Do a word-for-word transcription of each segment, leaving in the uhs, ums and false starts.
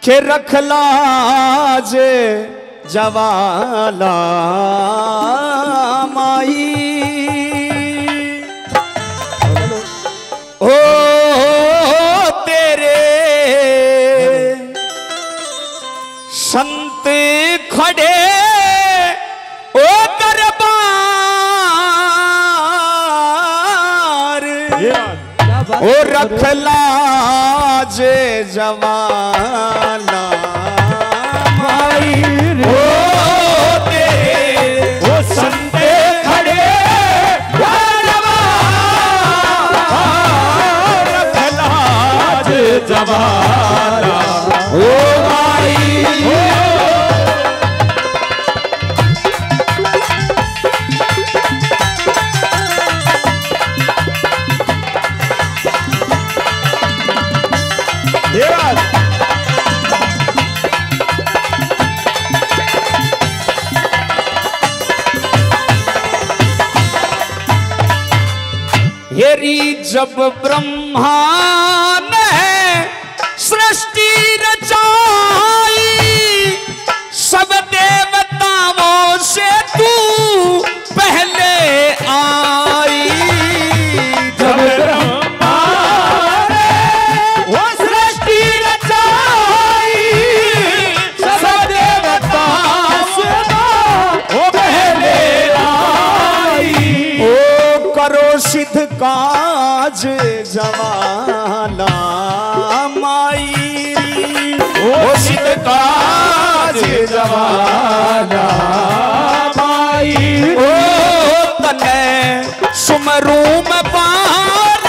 के रखला जे जवाला माई ओ तेरे संत खड़े ओ दरबार ओ रखला जे जवाला माई ओ तेरे ओ संत खड़े रखला जे जवाला ओ माई हेरी जब ब्रह्मा ने सृष्टि रचाई सब देवताओं से तू पहले आई जब ब्रह्मा ने वो सृष्टि रचाई सब देवताओं से वो पहले आई ओ करो सिद्ध काज जवाला माई ओ सिद्ध काज जवाला माई ओ तने सुमरू में पार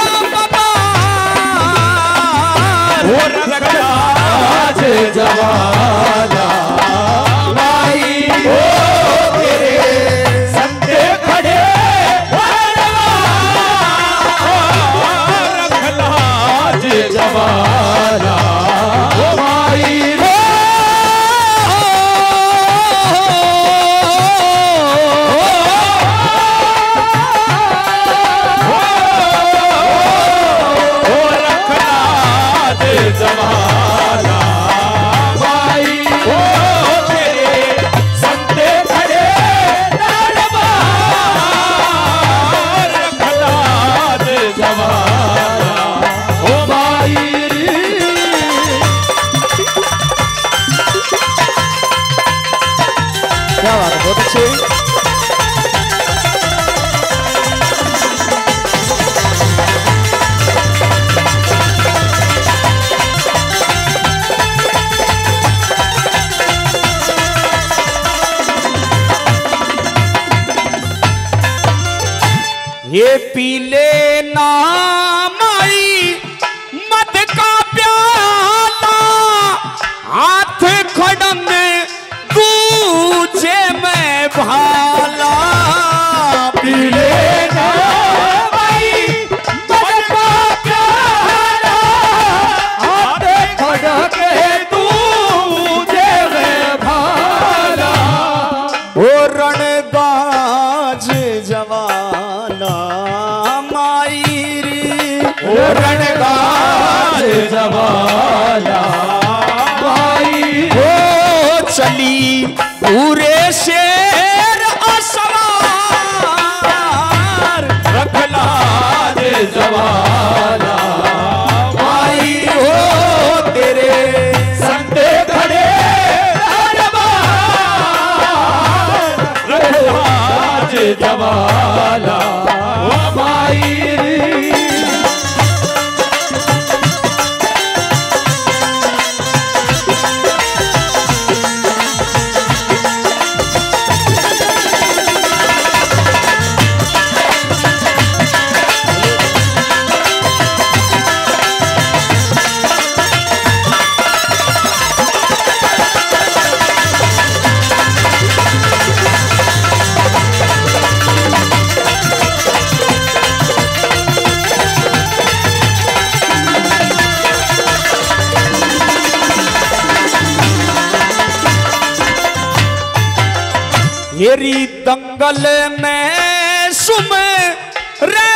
बार ओ रखलाज जवाला माई ओ तेरे संते खड़े जवाला ओ माई रे ओ रखला दे जवाला माई ओ तेरे संते खड़े दरबार रखला दे जवाला ओ माई क्या बात है बहुत अच्छी ये पीले नामाई मद का प्याला हाथ खड़म दूजे में भाला पीले नामाई मद का प्याला हाथ खड़म दूजे में भाला ओ रणगाज जवाला माई रे ओ रणगाज जवाला माई ओ चली पूरे शेर असवार रखला दे जवाला माई ओ तेरे संते खड़े दरबार रखला दे जवाला ओ माई हेरी दंगल में सुम रे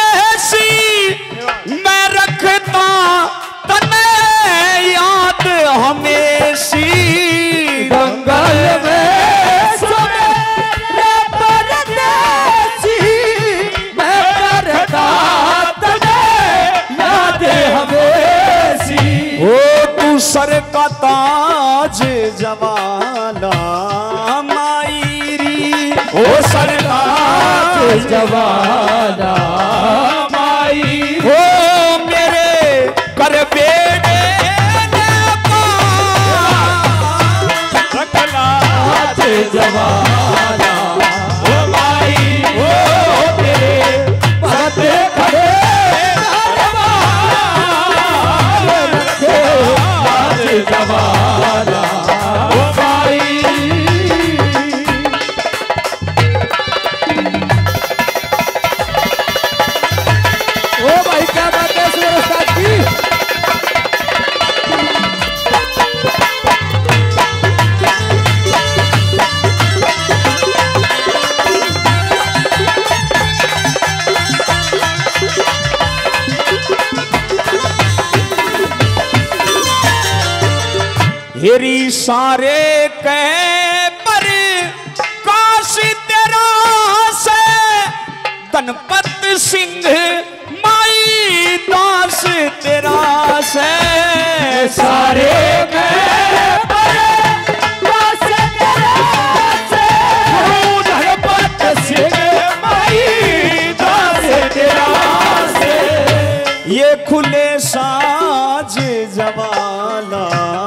परदेसी मैं रखता तने याद सर का ताज जवाला मायरी, ओ सर ताज जवाला माई, ओ मेरे कर बेड़े जवाला ओ माई, ओ तेरे पते खड़े जवाला ओ माई। ओ भाई क्या बात है सुरेश उस्ताद की। हेरी सारे कह पर काश तेरा से गणपत सिंह माई दास तेरा से, सारे कह पर काश तेरा से गणपत सिंह माई दास तेरा से, ये खुले साज जवाला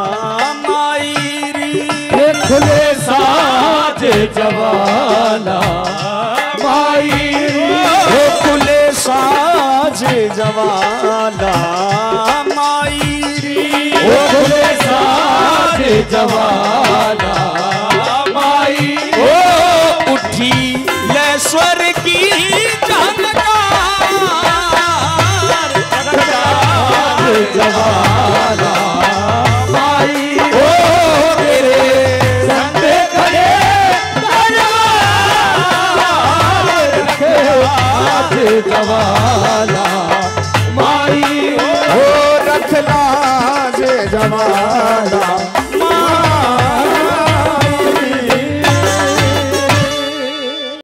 खुले साज जवाला माई, ओ खुले साज जवाला माई, ओ खुले साज जवाला